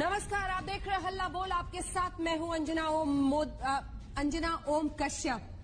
नमस्कार, आप देख रहे हैं हल्ला बोल। आपके साथ मैं हूं अंजना ओम कश्यप।